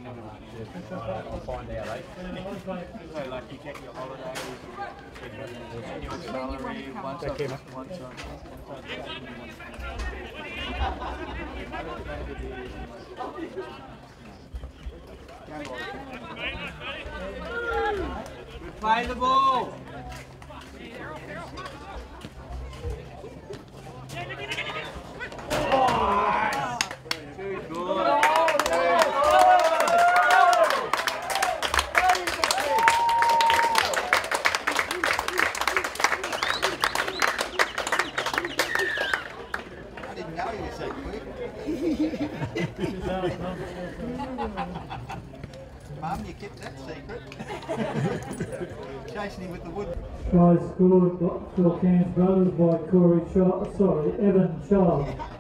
I'll find out, eh? So like you get your holidays, and your salary once Good play the ball. Too good. Mum, you kept that secret. Chasing him with the wood. Try scored for Cairns Brothers by Evan Child.